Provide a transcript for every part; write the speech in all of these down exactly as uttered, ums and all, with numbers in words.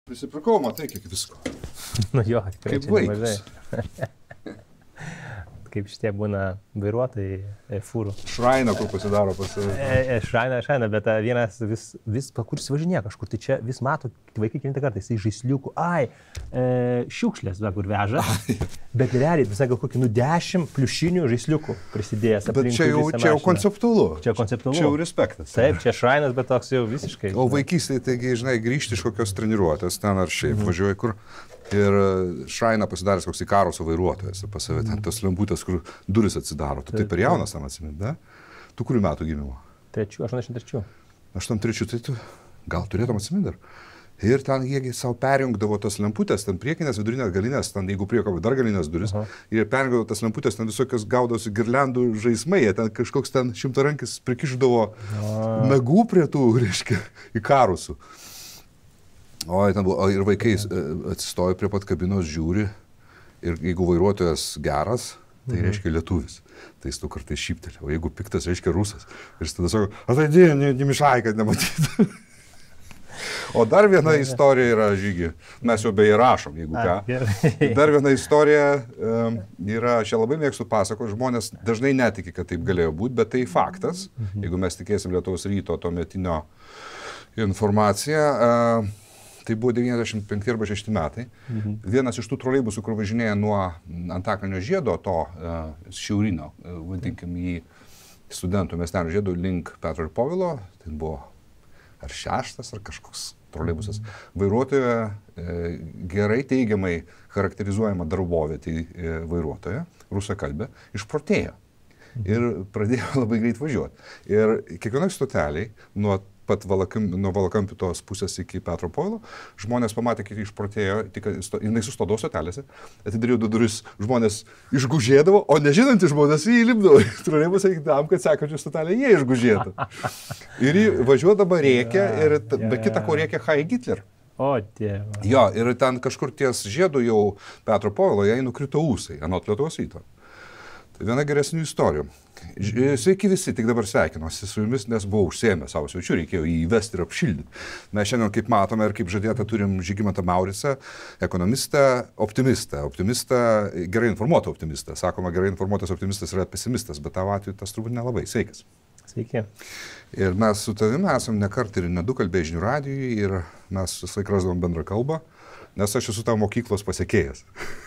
Prisipirkau, matai, kiek visko. Nu jo, tikrai Kaip čia nemažai. Kaip šitie būna vairuotojai e, fūrų. Šrainą, kur pasidaro pas save. E, e, šraina, šraina, bet a, vienas vis, vis kur važinėja kažkur, tai čia vis mato, vaikai kilintą kartą, jisai žaisliukų, ai, e, šiukšlės, va, kur veža, bet realiai, visai gal kokį, nu, dešimt pliušinių žaisliukų prisidėjęs. Bet čia jau, čia jau konceptualu. Čia konceptualu. Čia jau respektas. Taip, čia šrainas, bet toks jau visiškai. O vaikystėje, taigi, žinai, grįžti iš kokios treniruotės, ten ar šiaip mhm. važiuoji kur. Ir šrainą pasidaręs koks į karoso vairuotojas ir pas save ten tos lemputės, kur duris atsidaro. Tu taip per jaunas tam atsimint, da? Tu kurių metų gimimo? Trečių, aštuoniasdešimt trečių. aštuoniasdešimt trečių, tai tu gal turėtum atsimint dar. Ir ten jie savo perjungdavo tos lemputės, ten priekinės, vidurinės, galinės, ten jeigu prieko dar galinės duris. Aha. Ir jie perjungdavo tas lemputės, ten visokios gaudosi girliandų žaismai, jie ten kažkoks ten šimtarankis prikišdavo nagų prie tų, reiškia, į karusų. O, ten buvo, ir vaikai atsistojo prie pat kabinos, žiūri, ir jeigu vairuotojas geras, tai mhm. reiškia lietuvis. Tai jis tu kartais šyptelė, o jeigu piktas, reiškia rusas. Ir jis tada sako, ataidė, nemišai, kad nematytų. O dar viena istorija yra, Žygi, mes jau beje rašom, jeigu ką. Dar viena istorija um, yra, aš ją labai mėgstu pasakoti, žmonės dažnai netiki, kad taip galėjo būti, bet tai faktas, mhm. jeigu mes tikėsim Lietuvos ryto tuometinio informaciją. Uh, Tai buvo devyniasdešimt penkti arba šešti metai. Mhm. Vienas iš tų troleibusų, kur važinėja nuo Antakalnio žiedo, to uh, šiaurinio, uh, vadinkim jį studentų miestelio žiedo link Petro ir Povilo, tai buvo ar šeštas, ar kažkoks troleibusas. Mhm. Vairuotoja uh, gerai teigiamai charakterizuojama darbovietė uh, vairuotoja, rusakalbė, išprotėjo. Mhm. Ir pradėjo labai greit važiuoti. Ir kiekvienoj stoteliai nuo pat valakamp, nuo Valakampių tos pusės iki Petro Povilo, žmonės pamatė, kiek išprotėjo, tik jinai sustodavo stotelėse, atidarėjo du duris, žmonės išgužėdavo, o nežinantys žmonės jį įlipdavo į troleibusą tam, kad sekančią stotelę jie išgužėtų. Ir jį važiuodama rėkė ir be kita ko rėkė Heil Hitler. O, tėva. Jo, ir ten kažkur ties žiedu jau Petro Povilo, jai nukrito ūsai, anot Lietuvos ryto. Tai viena geresnių istorijų. Sveiki visi, tik dabar sveikinuosi su jumis, nes buvau užsiėmęs savo svečių, reikėjo jį įvesti ir apšildyti. Mes šiandien, kaip matome ir kaip žadėta, turim Žygimantą Mauricą, ekonomistą, optimistą. Optimistą, gerai informuotą optimistą. Sakoma, gerai informuotas optimistas yra pesimistas, bet tavo atveju tas turbūt nelabai. Sveikas. Sveiki. Ir mes su tavimi esam ne kartą ir ne du kalbėję žinių radijui ir mes visą laiką rasdavom bendrą kalbą, nes aš esu tavo mokyklos pasiekėjas.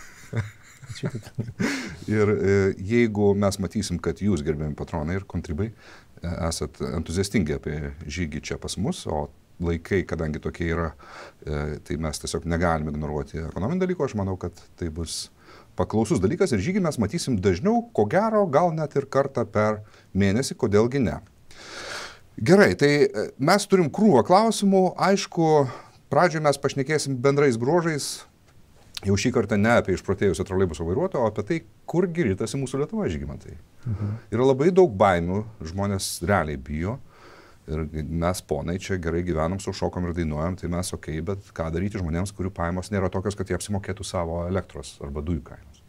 Ir e, jeigu mes matysim, kad jūs, gerbėjami patronai ir kontribai, e, esat entuziastingi apie žygį čia pas mus, o laikai, kadangi tokie yra, e, tai mes tiesiog negalime ignoruoti ekonominį dalyką, aš manau, kad tai bus paklausus dalykas ir žygį mes matysim dažniau, ko gero, gal net ir kartą per mėnesį, kodėlgi ne. Gerai, tai mes turim krūvą klausimų, aišku, pradžioje mes pašnekėsim bendrais bruožais, jau šį kartą ne apie išprotėjusią troleibuso vairuotoją, o apie tai, kur giritasi mūsų Lietuva, Žygimantai. Mhm. Yra labai daug baimių, žmonės realiai bijo ir mes ponai čia gerai gyvenam, sušokom ir dainuojam, tai mes okei, bet ką daryti žmonėms, kurių pajamos nėra tokios, kad jie apsimokėtų savo elektros arba dujų kainos.